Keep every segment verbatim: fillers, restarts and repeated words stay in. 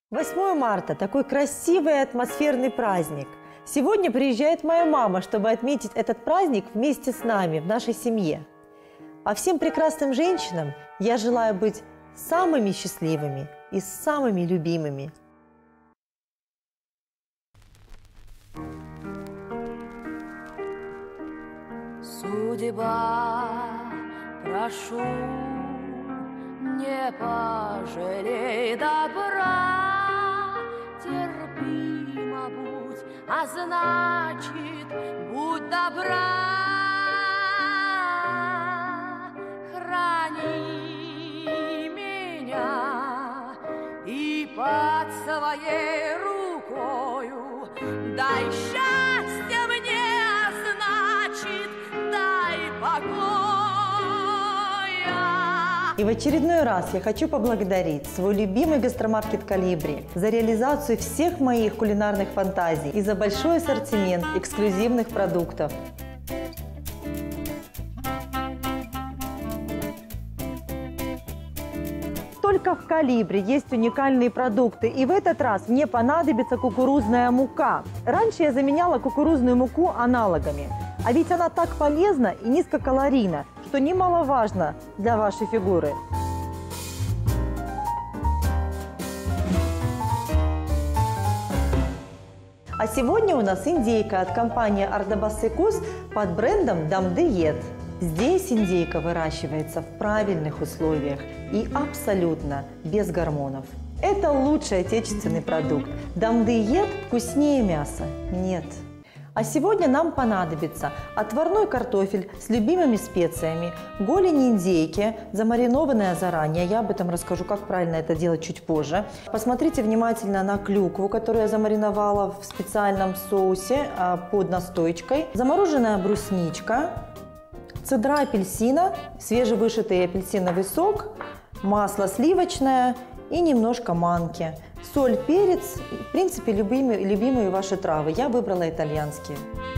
восьмое марта – такой красивый и атмосферный праздник. Сегодня приезжает моя мама, чтобы отметить этот праздник вместе с нами, в нашей семье. А всем прекрасным женщинам я желаю быть самыми счастливыми и самыми любимыми. Судьба, прошу, не пожалей добра, терпимо будь, а значит, будь добра. Храни меня и под своей рукою дай счастье мне, а значит, дай покоя. И в очередной раз я хочу поблагодарить свой любимый гастромаркет «Колибри» за реализацию всех моих кулинарных фантазий и за большой ассортимент эксклюзивных продуктов. Только в «Колибри» есть уникальные продукты, и в этот раз мне понадобится кукурузная мука. Раньше я заменяла кукурузную муку аналогами, а ведь она так полезна и низкокалорийна, что немаловажно для вашей фигуры. А сегодня у нас индейка от компании «Ардабас-Секус» под брендом «Дамдыет». Здесь индейка выращивается в правильных условиях и абсолютно без гормонов. Это лучший отечественный продукт. Дамдыет вкуснее мяса нет. А сегодня нам понадобится отварной картофель с любимыми специями, голень индейки, замаринованная заранее. Я об этом расскажу, как правильно это делать чуть позже. Посмотрите внимательно на клюкву, которую я замариновала в специальном соусе под настоечкой. Замороженная брусничка, цедра апельсина, свежевышитый апельсиновый сок, масло сливочное и немножко манки. Соль, перец, в принципе, любимые, любимые ваши травы. Я выбрала итальянские.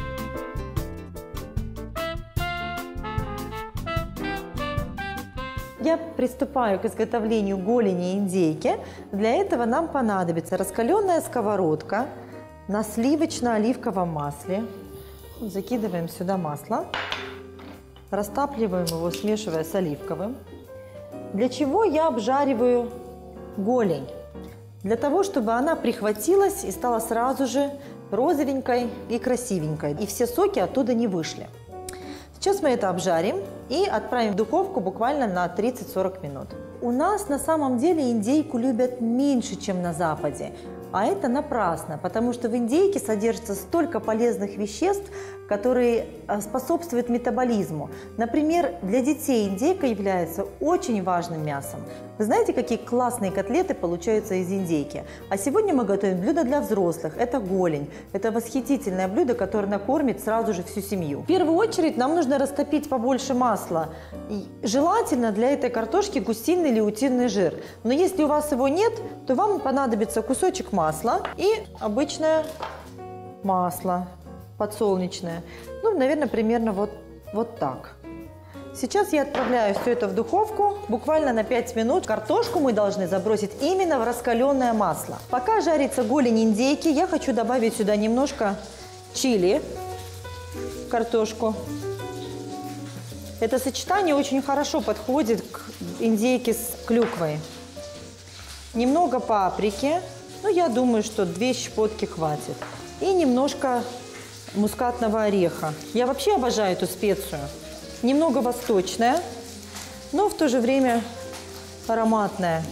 Я приступаю к изготовлению голени индейки. Для этого нам понадобится раскаленная сковородка на сливочно-оливковом масле. Закидываем сюда масло. Растапливаем его, смешивая с оливковым. Для чего я обжариваю голень? Для того, чтобы она прихватилась и стала сразу же розовенькой и красивенькой. И все соки оттуда не вышли. Сейчас мы это обжарим и отправим в духовку буквально на тридцать-сорок минут. У нас на самом деле индейку любят меньше, чем на Западе. А это напрасно, потому что в индейке содержится столько полезных веществ, которые способствуют метаболизму. Например, для детей индейка является очень важным мясом. Вы знаете, какие классные котлеты получаются из индейки? А сегодня мы готовим блюдо для взрослых. Это голень. Это восхитительное блюдо, которое накормит сразу же всю семью. В первую очередь нам нужно растопить побольше масла. И желательно для этой картошки гусиный или утиный жир. Но если у вас его нет, то вам понадобится кусочек масла и обычное масло подсолнечное. Ну, наверное, примерно вот, вот так. Сейчас я отправляю все это в духовку буквально на пять минут. Картошку мы должны забросить именно в раскаленное масло. Пока жарится голень индейки, я хочу добавить сюда немножко чили в картошку. Это сочетание очень хорошо подходит к индейке с клюквой. Немного паприки, ну, я думаю, что две щепотки хватит. И немножко мускатного ореха. Я вообще обожаю эту специю. Немного восточная, но в то же время ароматная.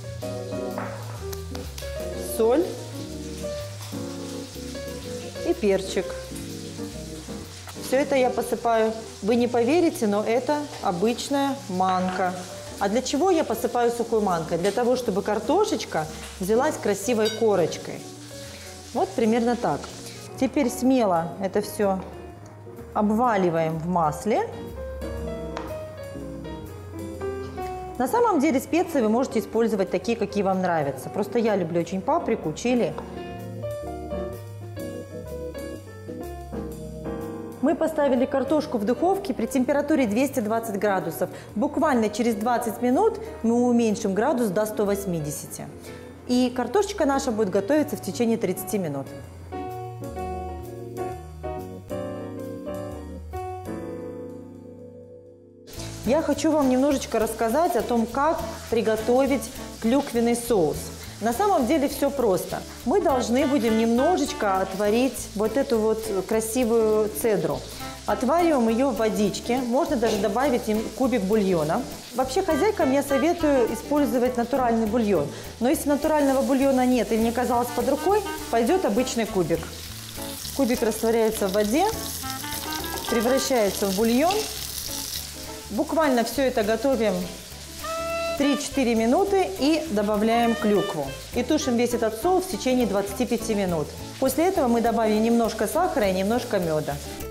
Соль и перчик. Все это я посыпаю. Вы не поверите, но это обычная манка. А для чего я посыпаю сухой манкой? Для того, чтобы картошечка взялась красивой корочкой. Вот примерно так. Теперь смело это все обваливаем в масле. На самом деле специи вы можете использовать такие, какие вам нравятся. Просто я люблю очень паприку, чили. Мы поставили картошку в духовке при температуре двести двадцать градусов. Буквально через двадцать минут мы уменьшим градус до ста восьмидесяти. И картошечка наша будет готовиться в течение тридцати минут. Я хочу вам немножечко рассказать о том, как приготовить клюквенный соус. На самом деле все просто. Мы должны будем немножечко отварить вот эту вот красивую цедру. Отвариваем ее в водичке, можно даже добавить им кубик бульона. Вообще хозяйкам я советую использовать натуральный бульон. Но если натурального бульона нет или не оказалось под рукой, пойдет обычный кубик. Кубик растворяется в воде, превращается в бульон. Буквально все это готовим три-четыре минуты и добавляем клюкву. И тушим весь этот соус в течение двадцати пяти минут. После этого мы добавим немножко сахара и немножко меда.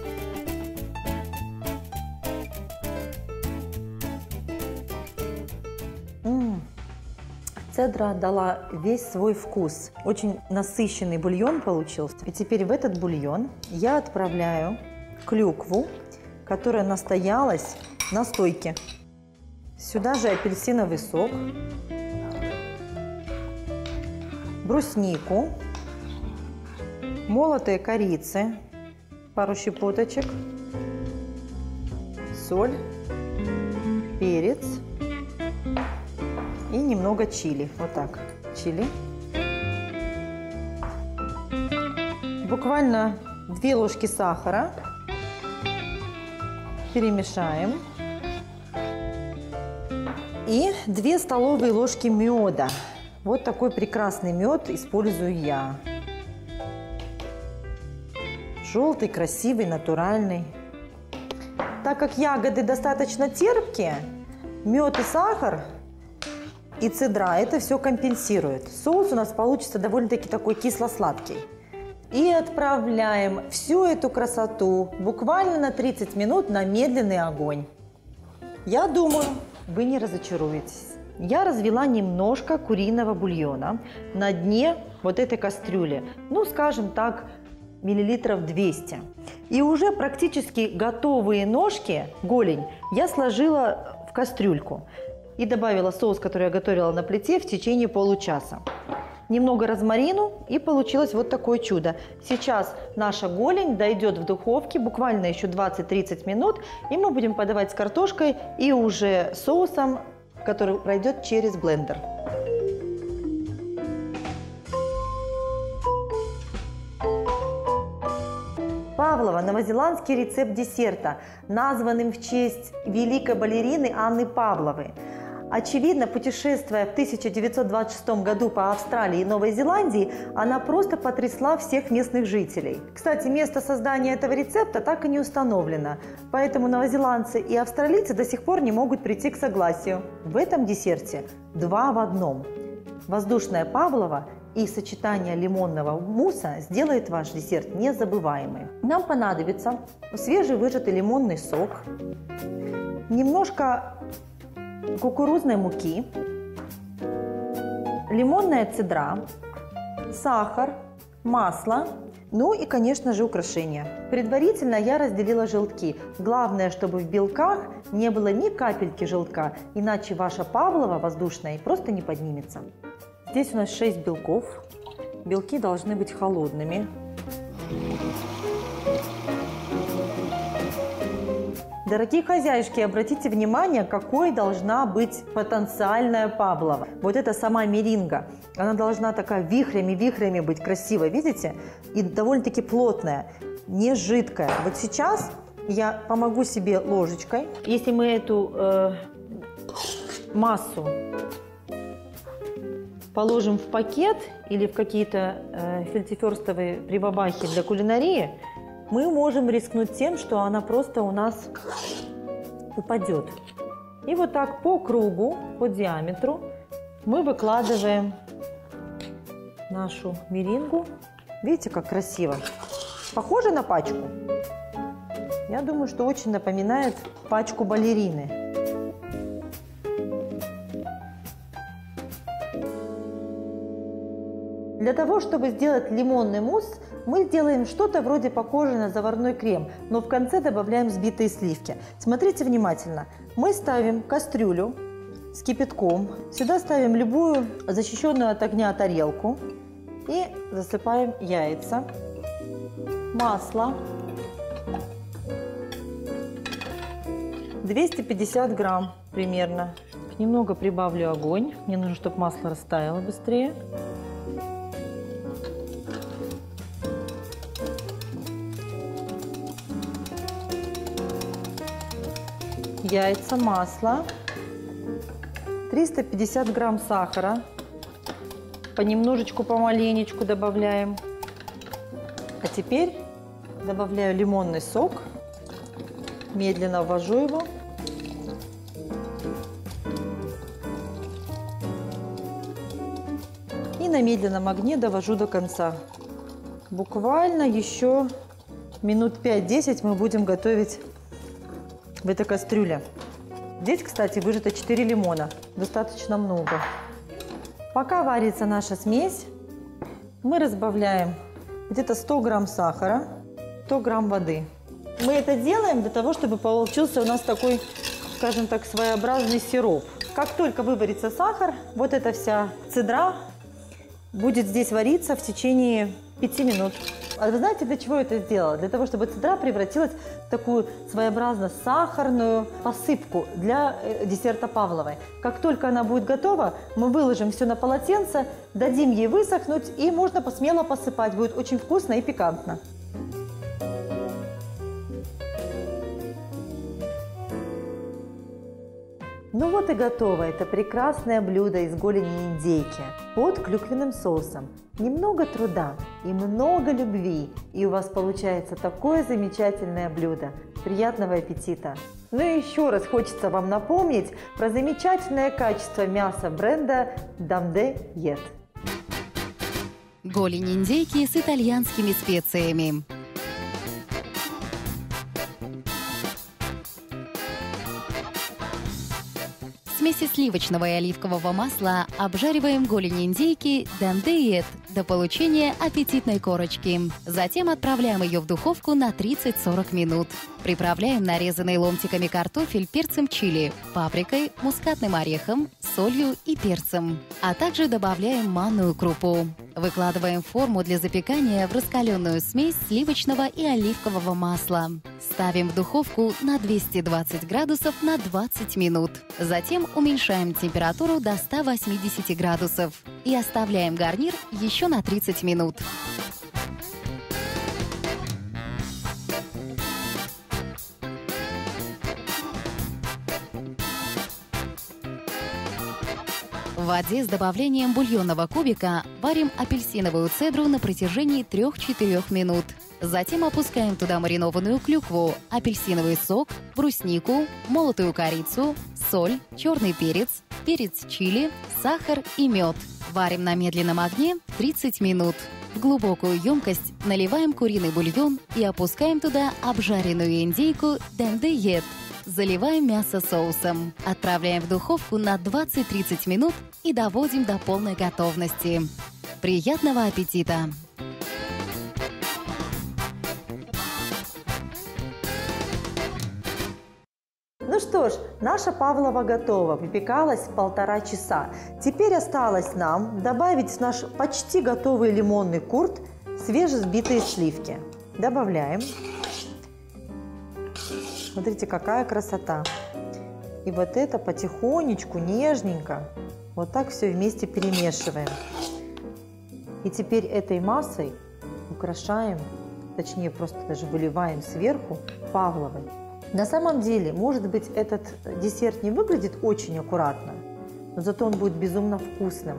М-м. Цедра дала весь свой вкус. Очень насыщенный бульон получился. И теперь в этот бульон я отправляю клюкву, которая настоялась на стойке. Сюда же апельсиновый сок, бруснику, молотые корицы, пару щепоточек, соль, перец и немного чили. Вот так, чили. Буквально две ложки сахара. Перемешаем. И две столовые ложки меда. Вот такой прекрасный мед использую я. Желтый, красивый, натуральный. Так как ягоды достаточно терпкие, мед и сахар и цедра это все компенсирует. Соус у нас получится довольно-таки такой кисло-сладкий. И отправляем всю эту красоту буквально на тридцать минут на медленный огонь. Я думаю, вы не разочаруетесь. Я развела немножко куриного бульона на дне вот этой кастрюли. Ну, скажем так, миллилитров двести. И уже практически готовые ножки, голень, я сложила в кастрюльку. И добавила соус, который я готовила на плите в течение получаса. Немного розмарину, и получилось вот такое чудо. Сейчас наша голень дойдет в духовке буквально еще двадцать-тридцать минут, и мы будем подавать с картошкой и уже соусом, который пройдет через блендер. Павлова – новозеландский рецепт десерта, названным в честь великой балерины Анны Павловой. Очевидно, путешествуя в тысяча девятьсот двадцать шестом году по Австралии и Новой Зеландии, она просто потрясла всех местных жителей. Кстати, место создания этого рецепта так и не установлено, поэтому новозеландцы и австралийцы до сих пор не могут прийти к согласию. В этом десерте два в одном. Воздушная Павлова и сочетание лимонного мусса сделает ваш десерт незабываемым. Нам понадобится свежевыжатый лимонный сок, немножко кукурузной муки, лимонная цедра, сахар, масло, ну и, конечно же, украшения. Предварительно я разделила желтки. Главное, чтобы в белках не было ни капельки желтка, иначе ваша Павлова воздушная просто не поднимется. Здесь у нас шесть белков. Белки должны быть холодными. Дорогие хозяюшки, обратите внимание, какой должна быть потенциальная Павлова. Вот это сама меринга. Она должна такая вихрями-вихрями быть красивой, видите? И довольно-таки плотная, не жидкая. Вот сейчас я помогу себе ложечкой. Если мы эту э, массу положим в пакет или в какие-то э, фельдфебельские прибабахи для кулинарии, мы можем рискнуть тем, что она просто у нас упадет. И вот так по кругу, по диаметру мы выкладываем нашу мерингу. Видите, как красиво? Похоже на пачку? Я думаю, что очень напоминает пачку балерины. Для того, чтобы сделать лимонный мусс, мы сделаем что-то вроде похожее на заварной крем, но в конце добавляем взбитые сливки. Смотрите внимательно. Мы ставим кастрюлю с кипятком. Сюда ставим любую защищенную от огня тарелку и засыпаем яйца, масло, двести пятьдесят грамм примерно. Немного прибавлю огонь, мне нужно, чтобы масло растаяло быстрее. Яйца, масло, триста пятьдесят грамм сахара, понемножечку, помаленечку добавляем. А теперь добавляю лимонный сок, медленно ввожу его. И на медленном огне довожу до конца. Буквально еще минут пять-десять мы будем готовить в этой кастрюле. Здесь, кстати, выжато четыре лимона. Достаточно много. Пока варится наша смесь, мы разбавляем где-то сто грамм сахара, сто грамм воды. Мы это делаем для того, чтобы получился у нас такой, скажем так, своеобразный сироп. Как только выварится сахар, вот эта вся цедра будет здесь вариться в течение пяти минут. А вы знаете, для чего я это сделала? Для того, чтобы цедра превратилась в такую своеобразно сахарную посыпку для десерта Павловой. Как только она будет готова, мы выложим все на полотенце, дадим ей высохнуть, и можно смело посыпать. Будет очень вкусно и пикантно. Ну вот и готово это прекрасное блюдо из голени индейки под клюквенным соусом. Немного труда и много любви, и у вас получается такое замечательное блюдо. Приятного аппетита! Ну и еще раз хочется вам напомнить про замечательное качество мяса бренда Дамде Ет. Голень индейки с итальянскими специями. В смеси сливочного и оливкового масла обжариваем голень индейки Дамде Ет до получения аппетитной корочки. Затем отправляем ее в духовку на тридцать-сорок минут. Приправляем нарезанный ломтиками картофель перцем чили, паприкой, мускатным орехом, солью и перцем. А также добавляем манную крупу. Выкладываем в форму для запекания в раскаленную смесь сливочного и оливкового масла. Ставим в духовку на двести двадцать градусов на двадцать минут. Затем уменьшаем температуру до ста восьмидесяти градусов и оставляем гарнир еще на тридцать минут. В воде с добавлением бульонного кубика варим апельсиновую цедру на протяжении трёх-четырёх минут. Затем опускаем туда маринованную клюкву, апельсиновый сок, бруснику, молотую корицу, соль, черный перец, перец чили, сахар и мед. Варим на медленном огне тридцать минут. В глубокую емкость наливаем куриный бульон и опускаем туда обжаренную индейку Дамде Ет. Заливаем мясо соусом. Отправляем в духовку на двадцать-тридцать минут и доводим до полной готовности. Приятного аппетита! Ну что ж, наша Павлова готова, выпекалась полтора часа. Теперь осталось нам добавить в наш почти готовый лимонный курт свежесбитые сливки. Добавляем. Смотрите, какая красота. И вот это потихонечку, нежненько, вот так все вместе перемешиваем. И теперь этой массой украшаем, точнее просто даже выливаем сверху Павловой. На самом деле, может быть, этот десерт не выглядит очень аккуратно, но зато он будет безумно вкусным.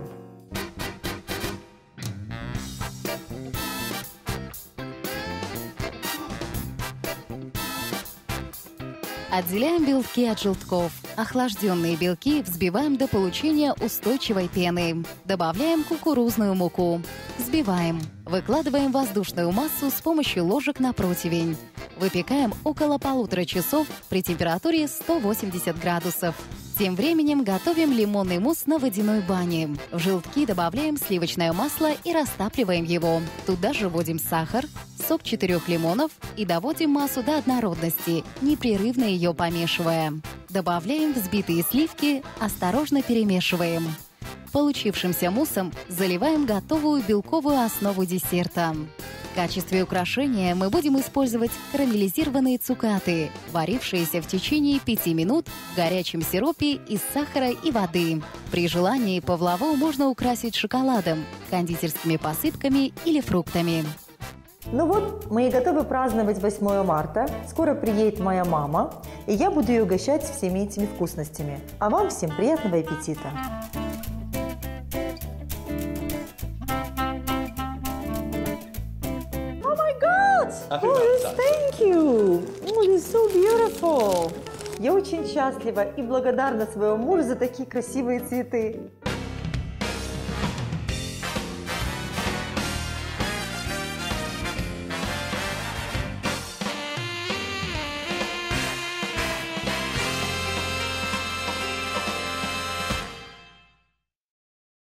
Отделяем белки от желтков. Охлажденные белки взбиваем до получения устойчивой пены. Добавляем кукурузную муку. Взбиваем. Выкладываем воздушную массу с помощью ложек на противень. Выпекаем около полутора часов при температуре сто восемьдесят градусов. Тем временем готовим лимонный мусс на водяной бане. В желтки добавляем сливочное масло и растапливаем его. Туда же вводим сахар, сок четырех лимонов и доводим массу до однородности, непрерывно ее помешивая. Добавляем взбитые сливки, осторожно перемешиваем. Получившимся муссом заливаем готовую белковую основу десерта. В качестве украшения мы будем использовать карамелизированные цукаты, варившиеся в течение пяти минут в горячем сиропе из сахара и воды. При желании павлову можно украсить шоколадом, кондитерскими посыпками или фруктами. Ну вот, мы и готовы праздновать восьмое марта. Скоро приедет моя мама, и я буду ее угощать всеми этими вкусностями. А вам всем приятного аппетита! Oh, this, thank you! Oh, this is so beautiful! Я очень счастлива и благодарна своему мужу за такие красивые цветы.